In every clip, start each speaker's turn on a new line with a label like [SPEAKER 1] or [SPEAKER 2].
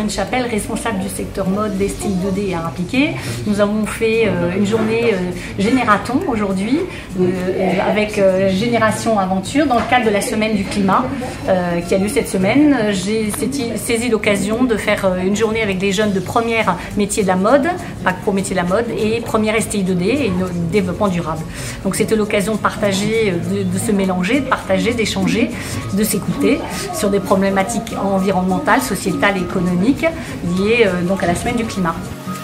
[SPEAKER 1] Catherine Chapelle, responsable du secteur mode des styles 2D et art appliqué. Nous avons fait une journée Génératon aujourd'hui avec Génération Aventure dans le cadre de la semaine du climat qui a lieu cette semaine. J'ai saisi l'occasion de faire une journée avec des jeunes de première métier de la mode, bac pro métier de la mode, et première STI 2D et développement durable. Donc c'était l'occasion de partager, de se mélanger, de partager, d'échanger, de s'écouter sur des problématiques environnementales, sociétales et économiques liées donc à la semaine du climat.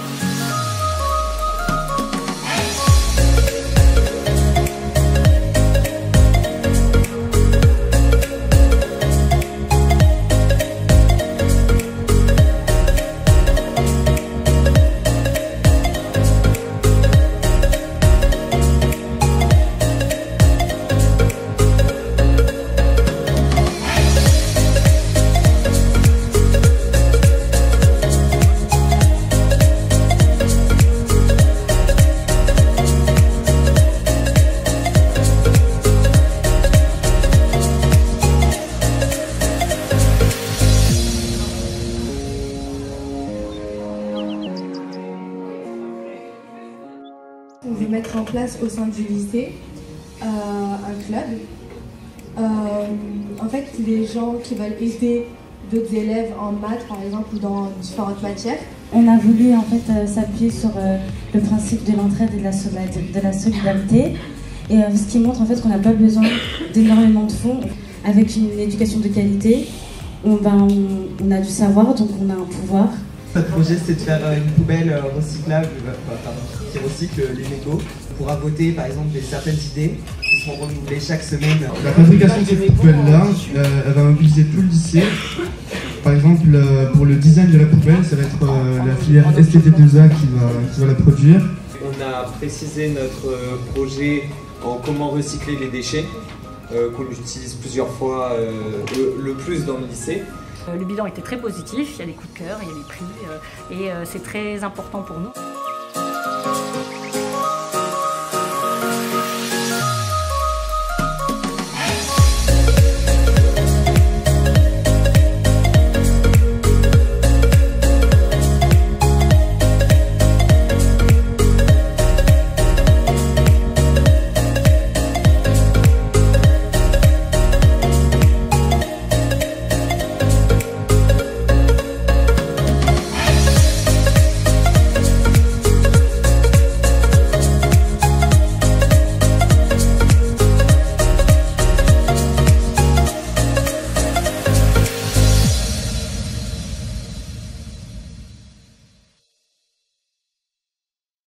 [SPEAKER 2] On veut mettre en place au sein du lycée un club. En fait, les gens qui veulent aider d'autres élèves en maths, par exemple, ou dans différentes matières.
[SPEAKER 3] On a voulu en fait s'appuyer sur le principe de l'entraide et de la solidarité, et ce qui montre en fait qu'on n'a pas besoin d'énormément de fonds. Avec une éducation de qualité, on a du savoir, donc on a un pouvoir.
[SPEAKER 4] Notre projet, c'est de faire une poubelle recyclable, qui recycle les mégots, pour voter par exemple certaines idées qui seront renouvelées chaque semaine.
[SPEAKER 5] La fabrication de cette poubelle-là, elle va mobiliser tout le lycée. Par exemple, pour le design de la poubelle, ça va être la filière STT2A qui va la produire.
[SPEAKER 6] On a précisé notre projet en comment recycler les déchets, qu'on utilise plusieurs fois le plus dans le lycée.
[SPEAKER 1] Le bilan était très positif, il y a des coups de cœur, il y a des prix et c'est très important pour nous.